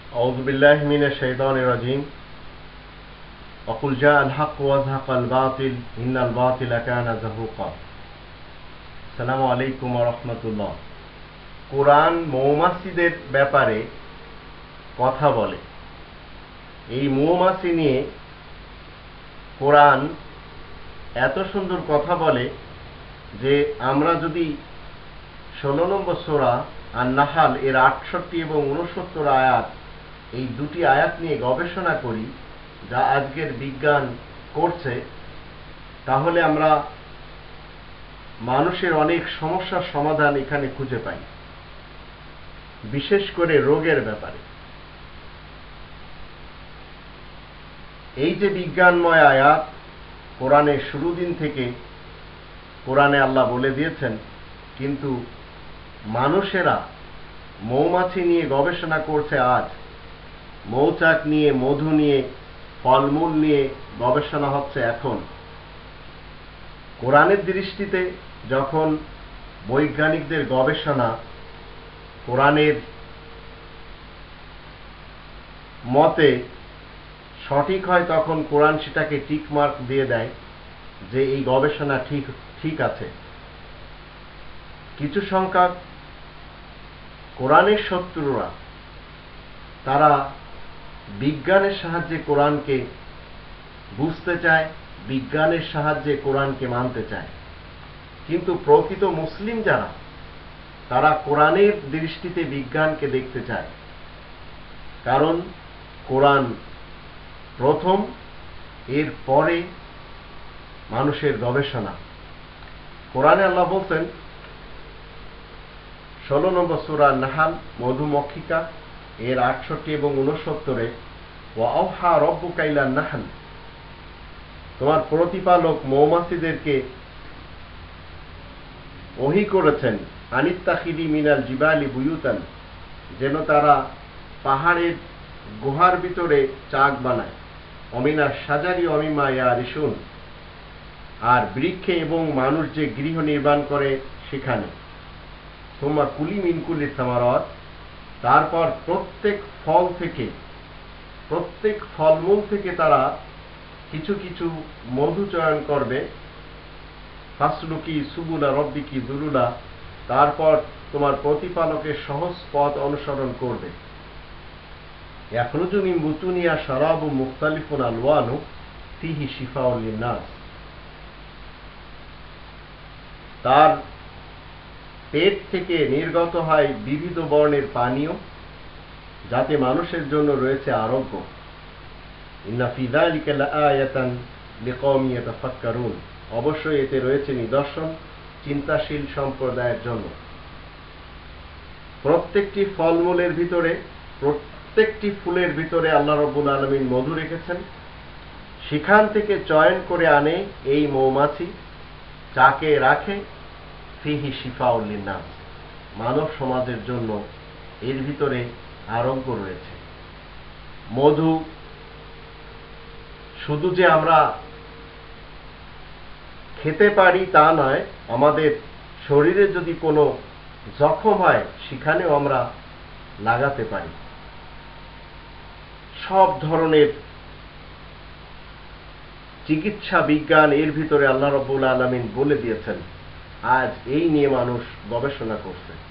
أعوذ بالله من الشيطان الرجيم وقل جاء الحق وزهق الباطل إن الباطل كان زهوقا السلام عليكم ورحمة الله কোরআন মৌমাছিদের ব্যাপারে কথা বলে। এই মৌমাছি নিয়ে কোরআন এত সুন্দর কথা বলে যে আমরা যদি 16 নম্বর সূরা আন-নাহল এর 68 এবং 69 আয়াত, এই দুটি আয়াত নিয়ে গবেষণা করি, যা আজকের বিজ্ঞান করছে, তাহলে আমরা মানুষের অনেক সমস্যার সমাধান এখানে খুঁজে পাই, বিশেষ করে রোগের ব্যাপারে। এই যে বিজ্ঞানময় আয়াত, কোরআনের শুরু দিন থেকে কোরআনে আল্লাহ বলে দিয়েছেন, কিন্তু মানুষেরা মৌমাছি নিয়ে গবেষণা করছে। আজ মৌচাক নিয়ে, মধু নিয়ে, ফলমূল নিয়ে গবেষণা হচ্ছে। এখন কোরআনের দৃষ্টিতে যখন বৈজ্ঞানিকদের গবেষণা কোরআনের মতে সঠিক হয়, তখন কোরআন সেটাকে টিক মার্ক দিয়ে দেয় যে এই গবেষণা ঠিক আছে। কিছু সংখ্যক কোরআনের শত্রুরা তারা বিজ্ঞানের সাহায্যে কোরআনকে বুঝতে চায়, বিজ্ঞানের সাহায্যে কোরআনকে মানতে চায়। কিন্তু প্রকৃত মুসলিম যারা, তারা কোরআনের দৃষ্টিতে বিজ্ঞানকে দেখতে চায়, কারণ কোরআন প্রথম, এর পরে মানুষের গবেষণা। কোরআনে আল্লাহ বলছেন 16 নম্বর সূরা আন-নাহল মধুমক্ষিকা এর 68 এবং 69-এ, ওয়া আওহা রাব্বুকা ইলান নাহল, তোমার প্রতিপালক মৌমাছিদেরকে ওহী করেছেন, আনিত্তাখিদি মিনাল জিবালি বুয়ুতান, যেন তারা পাহাড়ের গুহার ভিতরে চাক বানায়, অমিনা সাজারি অমিমা ইয়ারিশুন, আর বৃক্ষে এবং মানুষ যে গৃহ নির্মাণ করে সেখানে। তোমার কুলি মিন কুলি সামারাত, তারপর প্রত্যেক ফল থেকে, প্রত্যেক ফলমূল থেকে তারা কিছু কিছু মধু চয়ন করবে। ফাসলুকি সুবুলা রব্বিকি যুলুলা, তারপর তোমার প্রতিপালকের সহজ পথ অনুসরণ করবে। ইয়াখরুজু মিন বুতুনিহা শারাবু মুখতালিফুন আলওয়ানু ফিহি শিফাউল লিন্নাস, তার পেট থেকে নির্গত হয় বিবিধ বর্ণের পানীয়, যাতে মানুষের জন্য রয়েছে আরোগ্য। ইন্না ফি যালিকা লাআয়াতান লিকওমিন ইয়াতাফাক্কারুন, অবশ্যই এতে রয়েছে নিদর্শন চিন্তাশীল সম্প্রদায়ের জন্য। প্রত্যেকটি ফলমূলের ভিতরে, প্রত্যেকটি ফুলের ভিতরে আল্লাহ রাব্বুল আলামিন মধু রেখেছেন। সেখান থেকে চয়ন করে আনে এই মৌমাছি, চাকে রাখে। ফিহি শিফাউল লিন্নাস, মানব সমাজের জন্য এর ভিতরে আরোগ্য রয়েছে। মধু শুধু যে আমরা খেতে পারি তা নয়, আমাদের শরীরে যদি কোনো জখম হয় সেখানেও আমরা লাগাতে পারি। সব ধরনের চিকিৎসা বিজ্ঞান এর ভিতরে আল্লাহ রাব্বুল আলামিন বলে দিয়েছেন। আজ এই নিয়ে মানুষ গবেষণা করছে।